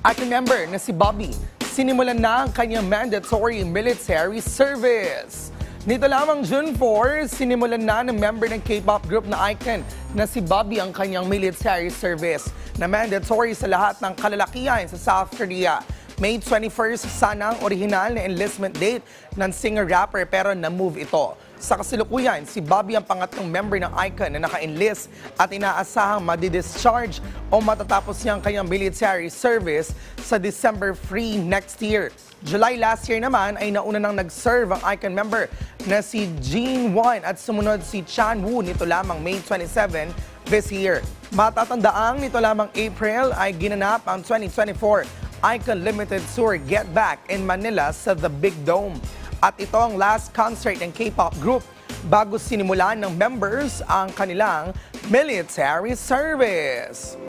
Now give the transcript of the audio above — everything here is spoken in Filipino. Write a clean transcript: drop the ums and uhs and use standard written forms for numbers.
Ikon member na si Bobby, sinimulan na ang kanyang mandatory military service. Nito lamang June 4, sinimulan na ng member ng K-pop group na Ikon na si Bobby ang kanyang military service na mandatory sa lahat ng kalalakihan sa South Korea. May 21st sana ang original na enlistment date ng singer-rapper pero na-move ito. Sa kasalukuyan, si Bobby ang pangatlong member ng Ikon na naka-enlist at inaasahang madidischarge o matatapos niyang kanyang military service sa December 3 next year. July last year naman ay nauna nang nag-serve ang Ikon member na si Jin Won at sumunod si Chan Woo nito lamang May 27 this year. Matatandaang nito lamang April ay ginanap ang 2024 Ikon Limited Tour Get Back in Manila sa The Big Dome. At ito ang last concert ng K-pop group bago sinimulan ng members ang kanilang military service.